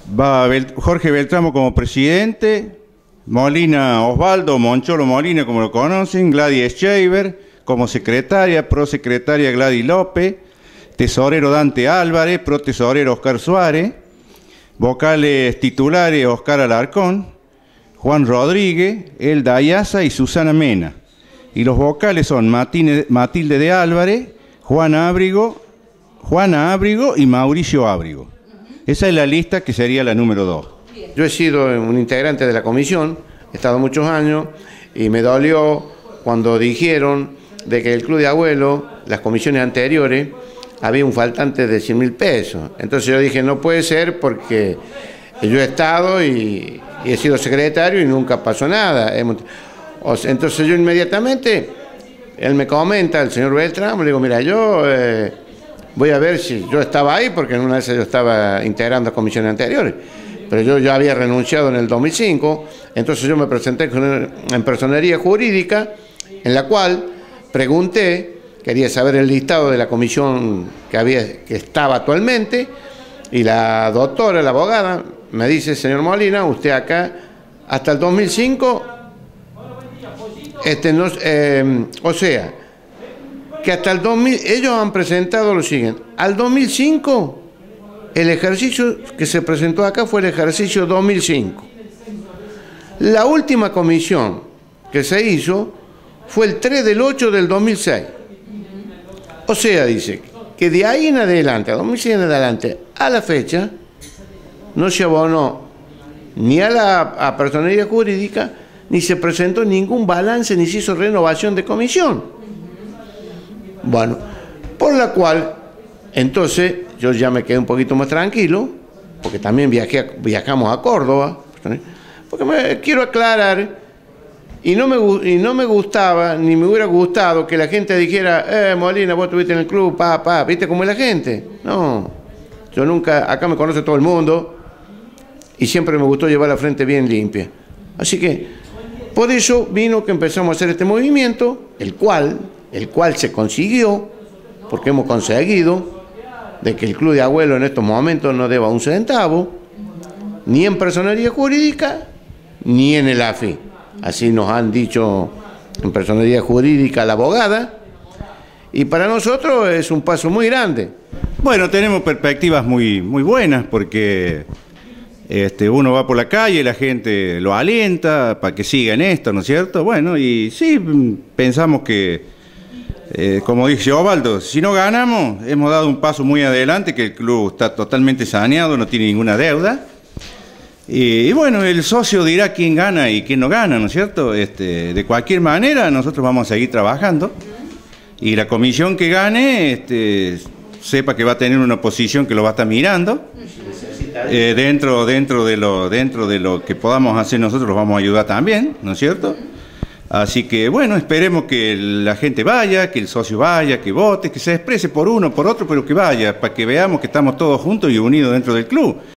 Va Jorge Beltramo como presidente, Molina Osvaldo, Moncholo Molina como lo conocen, Gladys Scheiber como secretaria, prosecretaria Gladys López, tesorero Dante Álvarez, protesorero Oscar Suárez, vocales titulares Oscar Alarcón, Juan Rodríguez, Elda Ayaza y Susana Mena. Y los vocales son Matilde de Álvarez, Juana Ábrigo y Mauricio Ábrigo. Esa es la lista que sería la número 2. Yo he sido un integrante de la comisión, he estado muchos años y me dolió cuando dijeron de que el Club de Abuelos, las comisiones anteriores, había un faltante de 100.000 pesos. Entonces yo dije, no puede ser porque yo he estado y he sido secretario y nunca pasó nada. Entonces yo inmediatamente, él me comenta, el señor Beltrán, le digo, mira, yo voy a ver si yo estaba ahí, porque en una vez yo estaba integrando comisiones anteriores, pero yo ya había renunciado en el 2005, entonces yo me presenté en personería jurídica, en la cual pregunté, quería saber el listado de la comisión que estaba actualmente, y la doctora, la abogada, me dice, señor Molina, usted acá, hasta el 2005, o sea, que hasta el 2000, ellos han presentado lo siguiente, al 2005, el ejercicio que se presentó acá fue el ejercicio 2005. La última comisión que se hizo fue el 3/8 del 2006. O sea, dice, que de ahí en adelante, a 2006 en adelante, a la fecha, no se abonó ni a la personería jurídica, ni se presentó ningún balance, ni se hizo renovación de comisión. Bueno, por la cual, entonces, yo ya me quedé un poquito más tranquilo, porque también viajamos a Córdoba, porque quiero aclarar, y no me gustaba, ni me hubiera gustado que la gente dijera, Molina, vos estuviste en el club, ¿viste cómo es la gente? No, yo nunca, acá me conoce todo el mundo, y siempre me gustó llevar la frente bien limpia. Así que, por eso vino que empezamos a hacer este movimiento, el cual se consiguió, porque hemos conseguido de que el Club de Abuelos en estos momentos no deba un centavo, ni en personería jurídica, ni en el AFI. Así nos han dicho en personería jurídica la abogada, y para nosotros es un paso muy grande. Bueno, tenemos perspectivas muy buenas, porque uno va por la calle, la gente lo alienta para que siga en esto, ¿no es cierto? Bueno, y sí, pensamos que, como dice Osvaldo, si no ganamos, hemos dado un paso muy adelante, que el club está totalmente saneado, no tiene ninguna deuda. Y bueno, el socio dirá quién gana y quién no gana, ¿no es cierto? De cualquier manera, nosotros vamos a seguir trabajando, y la comisión que gane, sepa que va a tener una oposición que lo va a estar mirando. Dentro de lo que podamos hacer nosotros, los vamos a ayudar también, ¿no es cierto? Así que bueno, esperemos que la gente vaya, que el socio vaya, que vote, que se exprese por uno, por otro, pero que vaya, para que veamos que estamos todos juntos y unidos dentro del club.